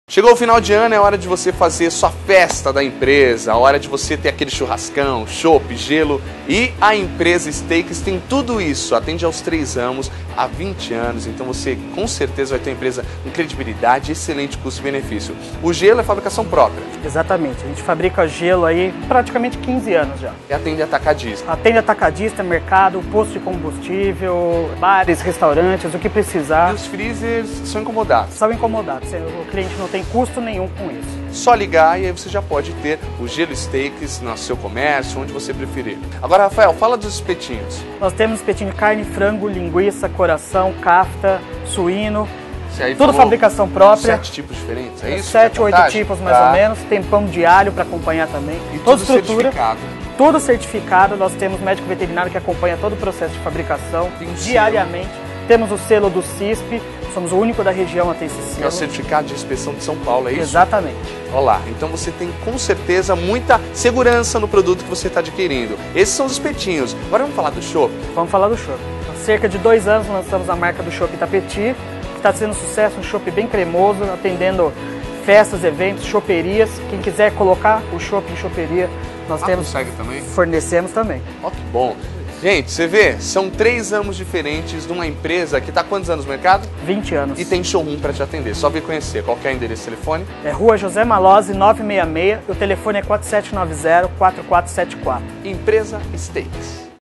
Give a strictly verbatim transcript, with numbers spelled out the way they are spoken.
Chegou o final de ano, é hora de você fazer sua festa da empresa, a hora de você ter aquele churrascão, chopp, gelo, e a empresa Steaks tem tudo isso, atende aos três ramos há vinte anos, então você com certeza vai ter uma empresa com credibilidade e excelente custo-benefício. O gelo é fabricação própria. Exatamente, a gente fabrica gelo aí praticamente quinze anos já. E atende atacadista. Atende atacadista, mercado, posto de combustível, bares, restaurantes, o que precisar. E os freezers são incomodados. São incomodados, o cliente não tem custo nenhum com isso. Só ligar e aí você já pode ter o Gelo Steaks no seu comércio, onde você preferir. Agora, Rafael, fala dos espetinhos. Nós temos espetinho de carne, frango, linguiça, coração, kafta, suíno. Tudo fabricação própria. Sete tipos diferentes, é isso? Sete, oito tipos mais tá. ou menos. Tem pão de alho para acompanhar também. E toda tudo estrutura. certificado. Tudo certificado. Nós temos médico veterinário que acompanha todo o processo de fabricação Tem um diariamente. Selo. Temos o selo do C I S P. Somos o único da região a ter esse Que selo. é o certificado de inspeção de São Paulo, é isso? Exatamente. Olha lá, então você tem com certeza muita segurança no produto que você está adquirindo. Esses são os espetinhos. Agora vamos falar do chopp? Vamos falar do chopp. Há cerca de dois anos lançamos a marca do chopp Itapetí, que está sendo sucesso, um chopp bem cremoso, atendendo festas, eventos, chopperias. Quem quiser colocar o chopp em choperia, nós Ah, temos. consegue também? Fornecemos também. Ó, que bom. Gente, você vê, são três ramos diferentes de uma empresa que está há quantos anos no mercado? vinte anos. E tem showroom para te atender. Só vir conhecer. Qual que é o endereço e telefone? É Rua José Malozzi, novecentos e sessenta e seis, e o telefone é quatro sete nove zero, quatro quatro sete quatro. Empresa Steaks.